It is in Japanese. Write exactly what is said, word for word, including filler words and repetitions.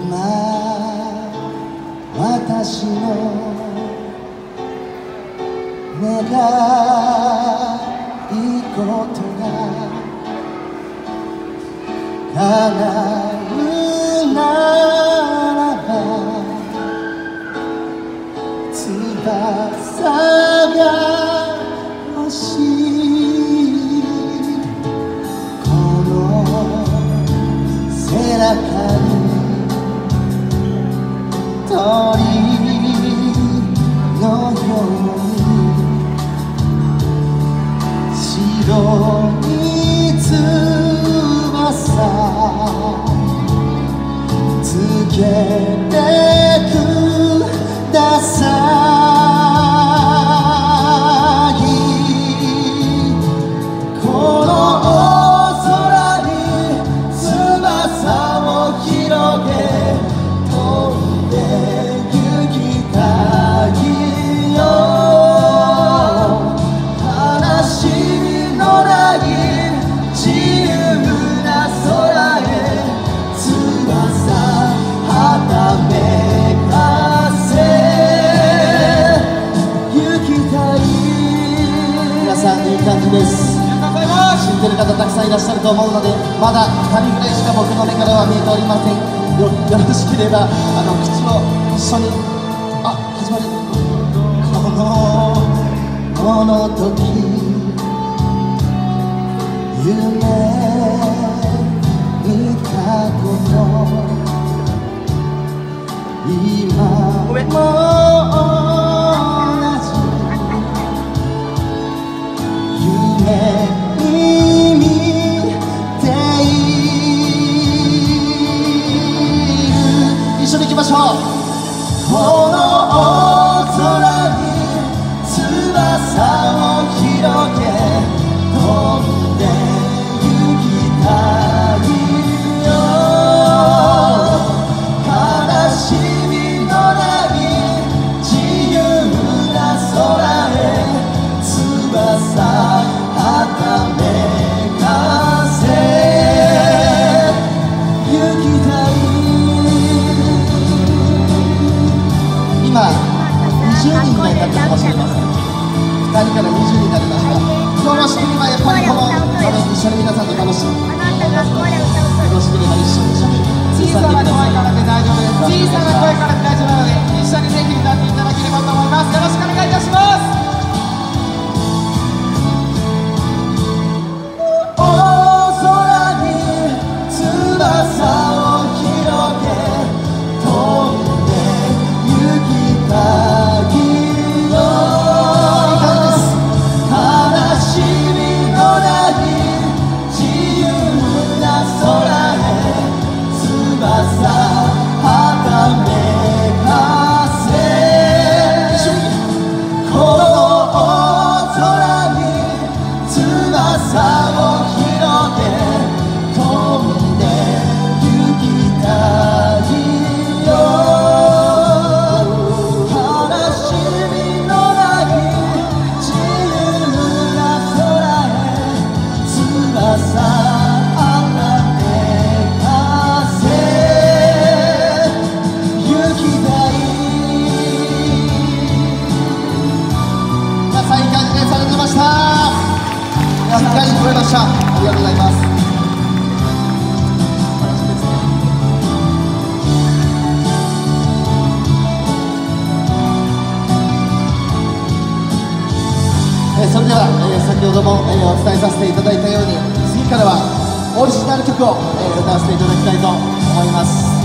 今私の願い事が叶うならば翼が欲しいこの背中に鳥のように白い翼つけてくださいこの大空に翼を広げ飛んで行きたいよ悲しみのない自由な空へ翼はためかせ行きたい皆さんいい感じです知ってる方たくさんいらっしゃると思うのでまだふたりぐらいしか僕の目からは見えておりません よ, よろしければあの口を一緒にあ始まるこのこの時夢見たこと今も同じ夢に見ている一緒に行きましょうこの大空に翼を広げ飛んで行きたいよ悲しみのない自由な空へ翼はためかせ行きたい今にじゅうにんぐらいになったかもしれませんふたりからにじゅうにんになりました今日の仕組みはやっぱりこの一緒に皆さんと楽しむよろしければ一緒に一緒に小さな声からで大丈夫です小さな声からで大丈夫なので一緒にぜひ歌っていただければと思いますよろしくお願いいたしますしっかり聞こえました。ありがとうございます。えー、それでは、えー、先ほども、えー、お伝えさせていただいたように次からはオリジナル曲を、えー、歌わせていただきたいと思います。